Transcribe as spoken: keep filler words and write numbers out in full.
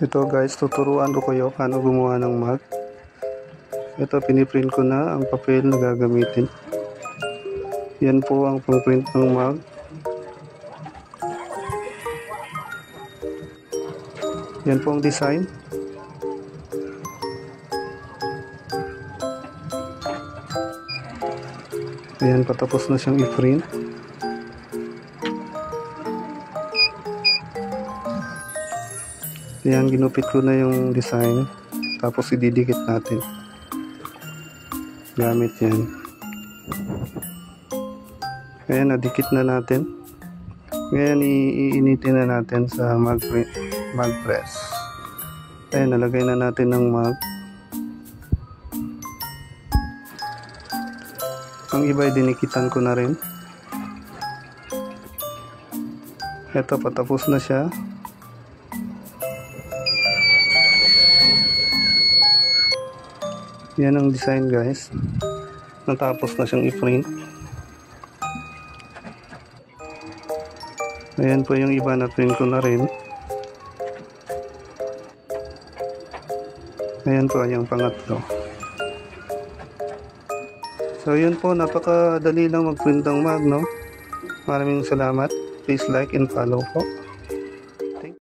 Ito guys, tuturuan ko kayo paano gumawa ng mug. Ito, piniprint ko na ang papel na gagamitin. Yan po ang pang-print ng mug. Yan po ang design. Ayan, patapos na siyang i-print. Ayan, ginupit ko na yung design. Tapos ididikit natin. Gamit yan. Ayan, nadikit na natin. Ngayon, iinitin na natin sa mug, mug press. Ayan, nalagay na natin ng mug. Ang iba, dinikitan ko na rin. Ito, patapos na siya. Yan ang design guys. Natapos na siyang i-print. Ayan po yung iba na print ko na rin. Ayan po yung pangatlo. So yun po, napakadali lang mag-print ng mug, no? Maraming salamat. Please like and follow po.